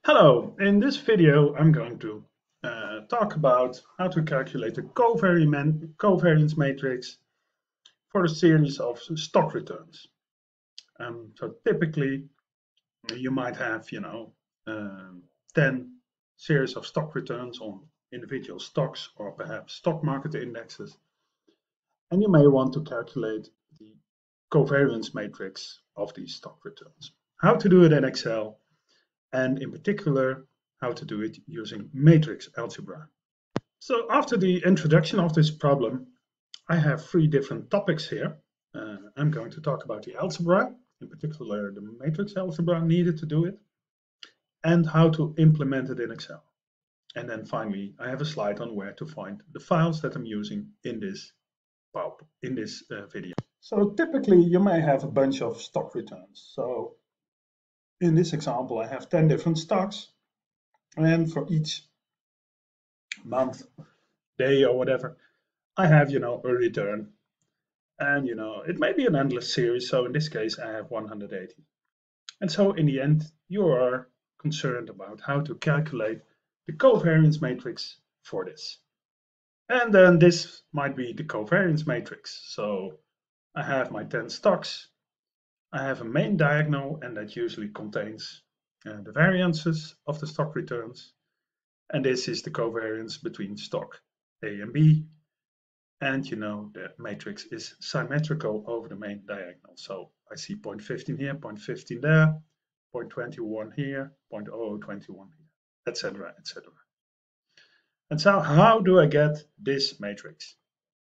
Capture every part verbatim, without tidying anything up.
Hello, in this video I'm going to uh, talk about how to calculate the covariant covariance matrix for a series of stock returns. Um, so typically you might have, you know, um, ten series of stock returns on individual stocks or perhaps stock market indexes. And you may want to calculate the covariance matrix of these stock returns. How to do it in Excel, and in particular, how to do it using matrix algebra. So after the introduction of this problem, I have three different topics here. Uh, I'm going to talk about the algebra, in particular the matrix algebra needed to do it, and how to implement it in Excel. And then finally, I have a slide on where to find the files that I'm using in this, in this uh, video. So typically you may have a bunch of stock returns. So in this example, I have ten different stocks, and for each month, day or whatever, I have, you know, a return. And, you know, it may be an endless series. So in this case, I have one hundred eighty. And so in the end, you are concerned about how to calculate the covariance matrix for this. And then this might be the covariance matrix. So I have my ten stocks. I have a main diagonal, and that usually contains uh, the variances of the stock returns. And this is the covariance between stock A and B. And you know, the matrix is symmetrical over the main diagonal. So I see zero point one five here, zero point one five there, zero point two one here, zero point zero zero two one here, et cetera, et cetera. And so how do I get this matrix?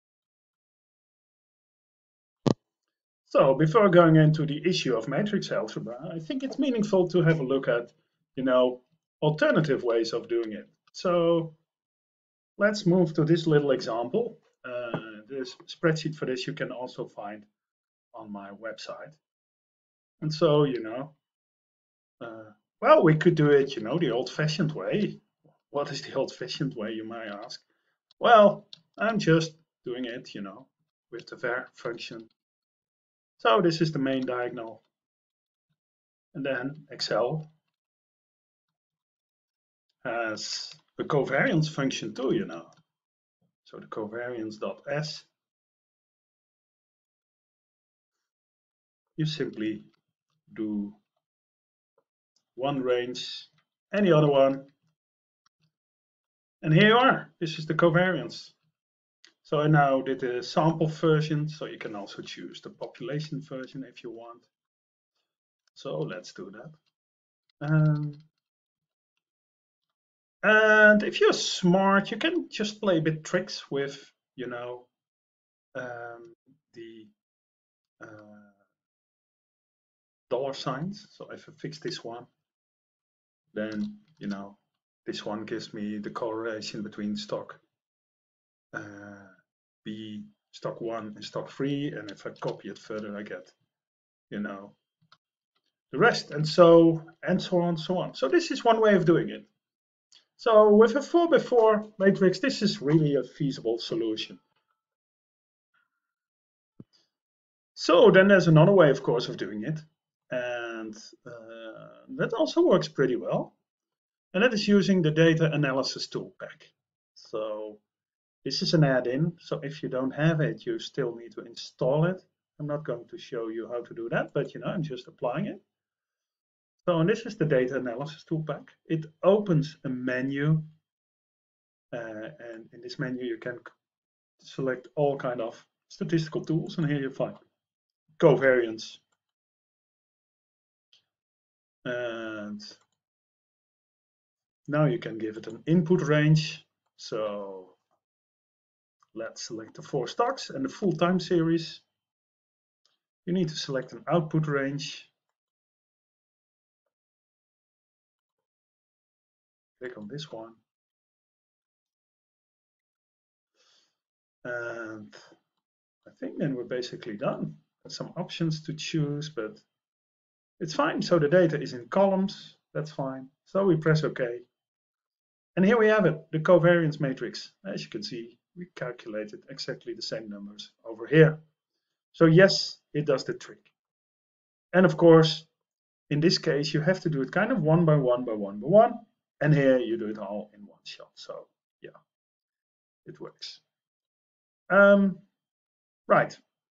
So before going into the issue of matrix algebra, I think it's meaningful to have a look at, you know, alternative ways of doing it. So let's move to this little example. Uh, this spreadsheet for this you can also find on my website. And so, you know, uh, well, we could do it, you know, the old-fashioned way. What is the old-fashioned way, you might ask? Well, I'm just doing it, you know, with the var function. So this is the main diagonal. And then Excel has a covariance function too, you know. So the covariance.s, you simply do one range, any other one. And here you are. This is the covariance. So I now did a sample version, so you can also choose the population version if you want. So let's do that. Um, and if you're smart, you can just play a bit tricks with, you know, um, the uh, dollar signs. So if I fix this one, then, you know, this one gives me the correlation between stock uh, B, stock one and stock three. And if I copy it further, I get, you know, the rest, and so and so on, so on. So this is one way of doing it. So with a four by four matrix, this is really a feasible solution. So then there's another way, of course, of doing it, and uh, that also works pretty well. And that is using the data analysis tool pack. So this is an add-in. So if you don't have it, you still need to install it. I'm not going to show you how to do that, but you know, I'm just applying it. So and this is the data analysis tool pack. It opens a menu, uh, and in this menu you can select all kind of statistical tools, and here you find covariance. And now you can give it an input range. So let's select the four stocks and the full time series. You need to select an output range. Click on this one. And I think then we're basically done. There's some options to choose, but it's fine. So the data is in columns. That's fine. So we press OK. And here we have it, the covariance matrix. As you can see, we calculated exactly the same numbers over here. So yes, it does the trick. And of course, in this case, you have to do it kind of one by one by one by one. And here you do it all in one shot. So yeah, it works. Um, right.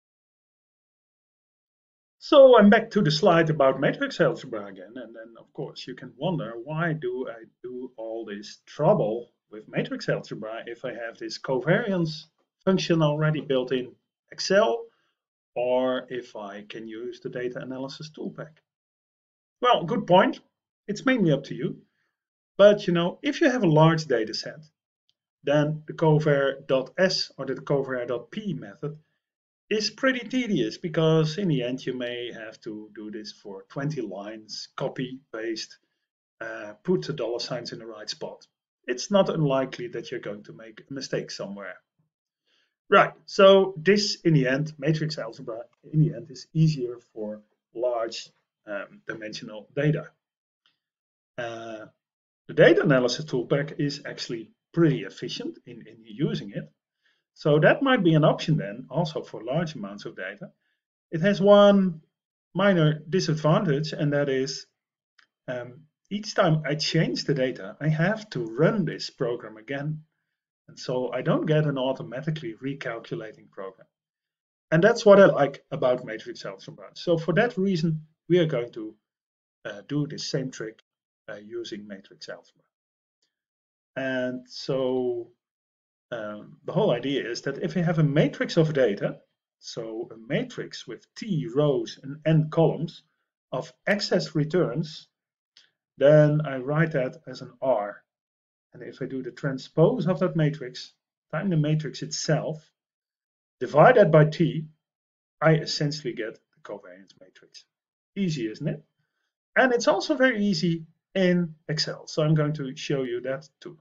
So I'm back to the slide about matrix algebra again. And then, of course, you can wonder, why do I do all this trouble with matrix algebra if I have this covariance function already built in Excel, or if I can use the data analysis toolpack? Well, good point. It's mainly up to you. But, you know, if you have a large data set, then the covar.s or the covar.p method is pretty tedious, because in the end you may have to do this for twenty lines, copy, paste, uh, put the dollar signs in the right spot. It's not unlikely that you're going to make a mistake somewhere. Right, so this in the end, matrix algebra in the end is easier for large um, dimensional data. Uh, the data analysis toolpack is actually pretty efficient in, in using it. So that might be an option then, also for large amounts of data. It has one minor disadvantage, and that is um, each time I change the data, I have to run this program again. And so I don't get an automatically recalculating program. And that's what I like about matrix algebra. So for that reason, we are going to uh, do the same trick uh, using matrix algebra. And so um, the whole idea is that if you have a matrix of data, so a matrix with t rows and n columns of excess returns, then I write that as an R. And if I do the transpose of that matrix, time the matrix itself, divide that by t, I essentially get the covariance matrix. Easy, isn't it? And it's also very easy in Excel. So I'm going to show you that too.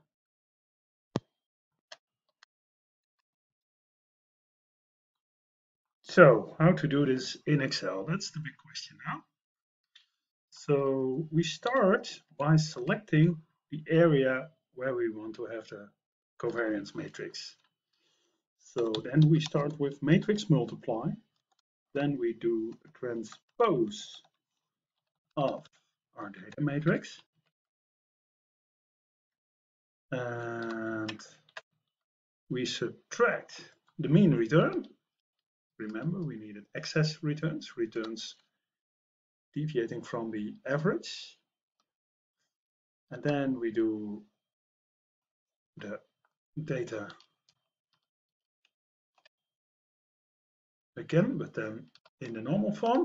So how to do this in Excel? That's the big question now. So we start by selecting the area where we want to have the covariance matrix. So then we start with matrix multiply. Then we do a transpose of our data matrix. And we subtract the mean return. Remember, we needed excess returns, returns deviating from the average. And then we do the data again, but then in the normal form.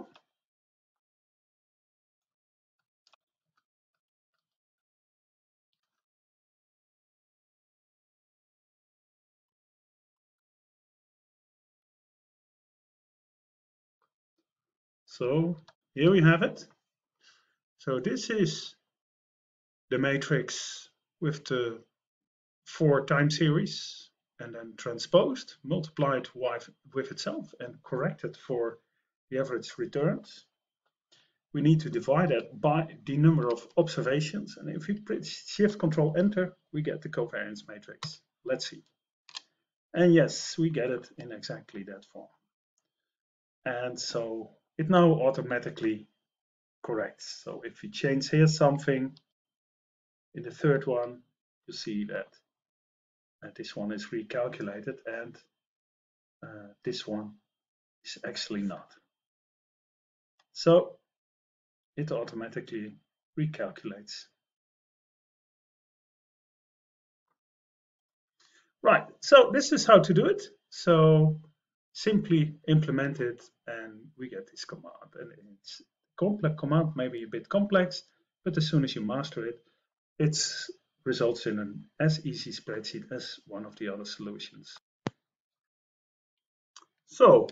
So here we have it. So this is the matrix with the four time series, and then transposed, multiplied with itself, and corrected for the average returns. We need to divide that by the number of observations, and if we press Shift Control Enter, we get the covariance matrix. Let's see. And yes, we get it in exactly that form. And so it now automatically corrects. So if we change here something in the third one, you see that uh, this one is recalculated, and uh, this one is actually not. So it automatically recalculates. Right, so this is how to do it. So simply implement it and we get this command. And it's a complex command, maybe a bit complex, but as soon as you master it, it results in an as easy spreadsheet as one of the other solutions. So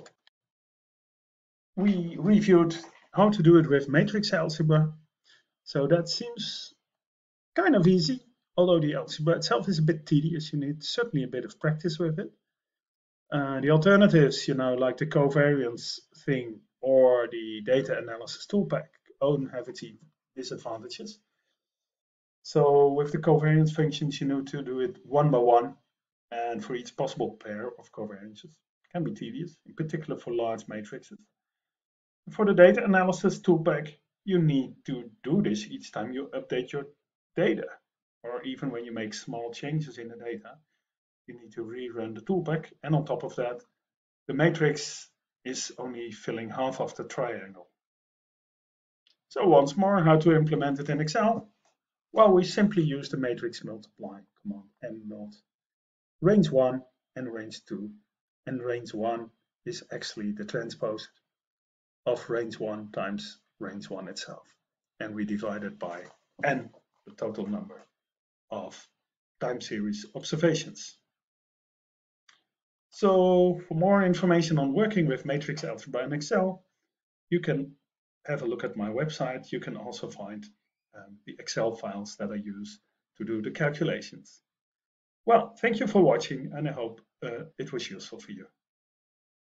we reviewed how to do it with matrix algebra. So that seems kind of easy, although the algebra itself is a bit tedious. You need certainly a bit of practice with it. Uh, the alternatives, you know, like the covariance thing or the data analysis toolpack, own have its disadvantages. So with the covariance functions, you need to do it one by one, and for each possible pair of covariances. It can be tedious, in particular for large matrices. For the data analysis toolpack, you need to do this each time you update your data, or even when you make small changes in the data, you need to rerun the toolpack. And on top of that, the matrix is only filling half of the triangle. So once more, how to implement it in Excel? Well, we simply use the matrix multiply command, mmult, range one and range two. And range one is actually the transpose of range one times range one itself. And we divide it by n, the total number of time series observations. So for more information on working with matrix algebra in Excel, you can have a look at my website. You can also find um, the Excel files that I use to do the calculations. Well, thank you for watching, and I hope uh, it was useful for you.